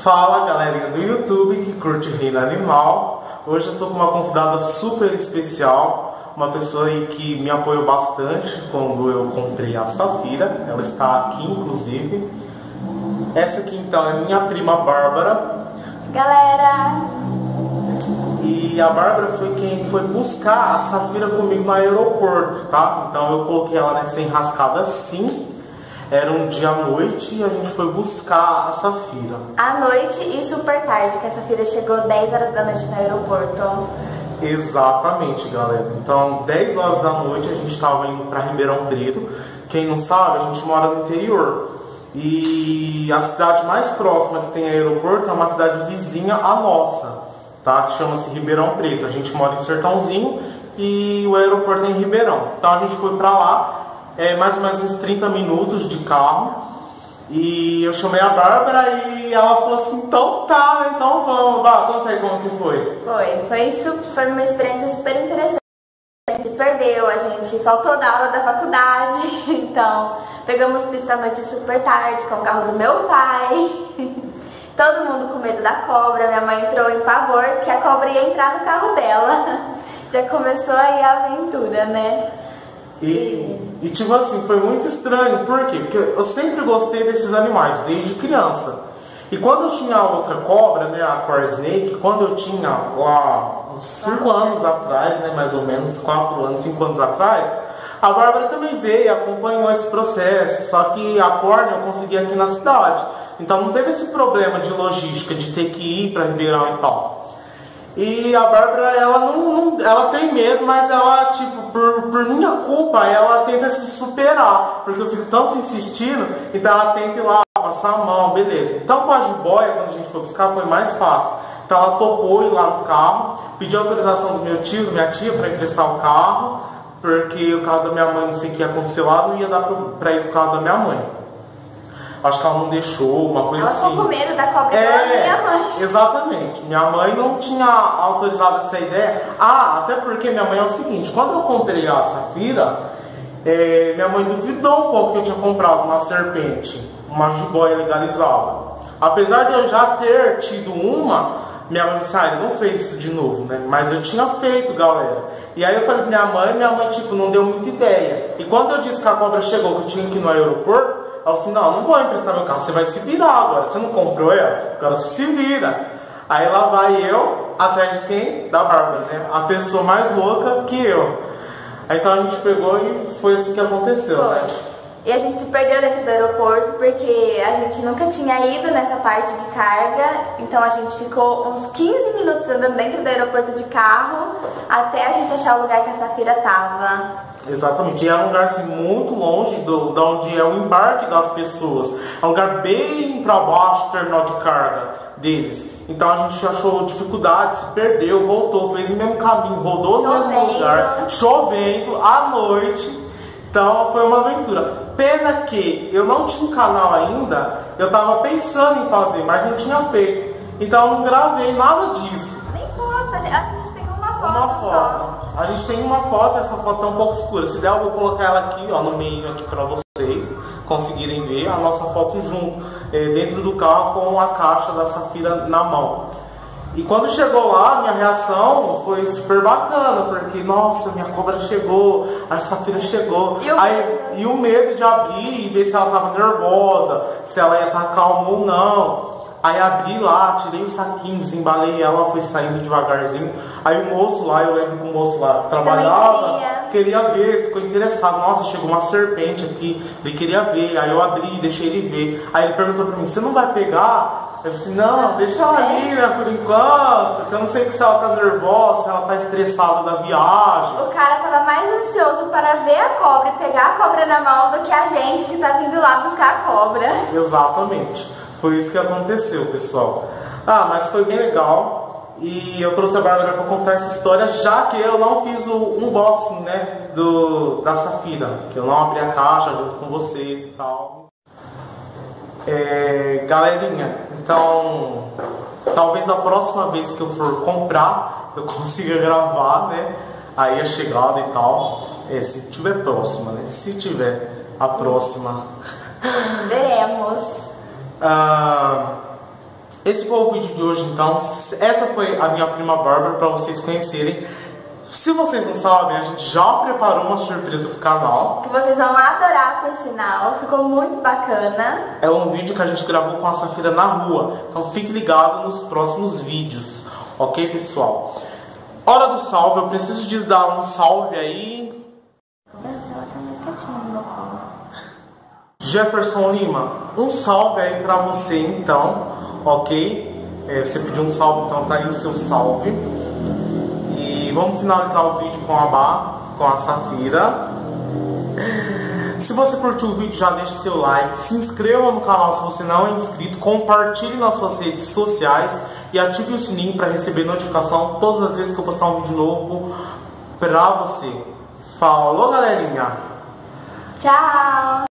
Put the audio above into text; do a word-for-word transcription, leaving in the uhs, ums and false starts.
Fala galerinha do YouTube que curte Reino Animal. Hoje eu estou com uma convidada super especial, uma pessoa aí que me apoiou bastante quando eu comprei a Safira. Ela está aqui inclusive. Essa aqui então é minha prima Bárbara. Galera! E a Bárbara foi quem foi buscar a Safira comigo no aeroporto, tá? Então eu coloquei ela nessa enrascada assim. Era um dia à noite e a gente foi buscar a Safira. À noite e super tarde, que a Safira chegou dez horas da noite no aeroporto. Exatamente, galera. Então, dez horas da noite a gente estava indo para Ribeirão Preto. Quem não sabe, a gente mora no interior. E a cidade mais próxima que tem aeroporto é uma cidade vizinha à nossa, tá? Que chama-se Ribeirão Preto. A gente mora em Sertãozinho e o aeroporto é em Ribeirão. Então a gente foi para lá. É mais ou menos uns trinta minutos de carro. E eu chamei a Bárbara e ela falou assim, então tá, então vamos. Vá, conta aí como que foi. Foi, foi isso, foi uma experiência super interessante. A gente se perdeu, a gente faltou da aula da faculdade, então pegamos pista à noite super tarde com o carro do meu pai. Todo mundo com medo da cobra, minha mãe entrou em pavor que a cobra ia entrar no carro dela. Já começou aí a aventura, né? E, e tipo assim, foi muito estranho, por quê? Porque eu sempre gostei desses animais, desde criança. E quando eu tinha a outra cobra, né, a Core Snake, quando eu tinha lá uns cinco anos atrás, né, mais ou menos, quatro anos, cinco anos atrás, a Bárbara também veio e acompanhou esse processo, só que a Core eu consegui aqui na cidade. Então não teve esse problema de logística, de ter que ir para Ribeirão e tal. E a Bárbara, ela não, não, ela tem medo, mas ela, tipo, por, por minha culpa, ela tenta se superar, porque eu fico tanto insistindo, então ela tenta ir lá, passar a mão, beleza. Então com a jiboia, quando a gente foi buscar, foi mais fácil. Então ela topou ir lá no carro, pediu autorização do meu tio, da minha tia, para emprestar o carro, porque o carro da minha mãe, não sei o que ia acontecer lá, não ia dar para ir pro carro da minha mãe. Acho que ela não deixou, uma coisa ela assim. Ela ficou com medo da cobra é, da minha mãe. Exatamente. Minha mãe não tinha autorizado essa ideia. Ah, até porque minha mãe é o seguinte, quando eu comprei a Safira, é, minha mãe duvidou um pouco que eu tinha comprado uma serpente, uma jiboia legalizada. Apesar de eu já ter tido uma, minha mãe disse, ah, não fez isso de novo, né? Mas eu tinha feito, galera. E aí eu falei pra minha mãe, minha mãe, tipo, não deu muita ideia. E quando eu disse que a cobra chegou, que eu tinha que ir no aeroporto, ela falou assim, não, não vou emprestar meu carro, você vai se virar agora, você não comprou ela, agora você se vira. Aí lá vai eu, atrás de quem? Da Bárbara, né? A pessoa mais louca que eu. Aí então a gente pegou e foi assim que aconteceu, foi. Né? E a gente se perdeu dentro do aeroporto porque a gente nunca tinha ido nessa parte de carga, então a gente ficou uns quinze minutos andando dentro do aeroporto de carro até a gente achar o lugar que a Safira tava. Exatamente, e é um lugar assim, muito longe do, de onde é o embarque das pessoas. É um lugar bem para baixo do terminal de carga deles. Então a gente achou dificuldade, se perdeu, voltou, fez o mesmo caminho, rodou no mesmo lugar, chovendo, à noite. Então foi uma aventura. Pena que eu não tinha um canal ainda, eu estava pensando em fazer, mas não tinha feito. Então eu não gravei nada disso. Nem foto, acho que a gente tem uma foto. Uma foto. Só. A gente tem uma foto, essa foto é um pouco escura. Se der, eu vou colocar ela aqui, ó, no meio aqui para vocês conseguirem ver a nossa foto junto, é, dentro do carro com a caixa da Safira na mão. E quando chegou lá, minha reação foi super bacana, porque, nossa, minha cobra chegou, a Safira chegou. E o, Aí, e o medo de abrir e ver se ela estava nervosa, se ela ia estar calma ou não. Aí abri lá, tirei o saquinho, desembalei ela, foi saindo devagarzinho. Aí o moço lá, eu lembro que o moço lá que trabalhava, queria. queria ver, ficou interessado. Nossa, chegou uma serpente aqui, ele queria ver. Aí eu abri, deixei ele ver. Aí ele perguntou pra mim, você não vai pegar? Eu disse, não, deixa ela ali, né, por enquanto. Que eu não sei se ela tá nervosa, se ela tá estressada da viagem. O cara tava mais ansioso para ver a cobra e pegar a cobra na mão do que a gente que tá vindo lá buscar a cobra. Exatamente. Foi isso que aconteceu, pessoal. Ah, mas foi bem legal. E eu trouxe a Bárbara para contar essa história, já que eu não fiz o unboxing, né, do, da Safira. Que eu não abri a caixa junto com vocês e tal. É, galerinha, então, talvez a próxima vez que eu for comprar, eu consiga gravar, né, aí a chegada e tal. É, se tiver próxima, né, se tiver a próxima. Veremos. Ah, esse foi o vídeo de hoje, então. Essa foi a minha prima Bárbara, para vocês conhecerem. Se vocês não sabem, a gente já preparou uma surpresa pro canal. Que vocês vão adorar, por sinal. Ficou muito bacana. É um vídeo que a gente gravou com a Safira na rua. Então fique ligado nos próximos vídeos. Ok, pessoal? Hora do salve. Eu preciso de dar um salve aí. Ela tá mais quietinha no meu colo. Jefferson Lima, um salve aí pra você então. Ok? É, você pediu um salve, então tá aí o seu salve. E vamos finalizar o vídeo com a Bá, com a Safira. Se você curtiu o vídeo, já deixa seu like, se inscreva no canal se você não é inscrito, compartilhe nas suas redes sociais e ative o sininho para receber notificação todas as vezes que eu postar um vídeo novo pra você. Falou, galerinha! Tchau!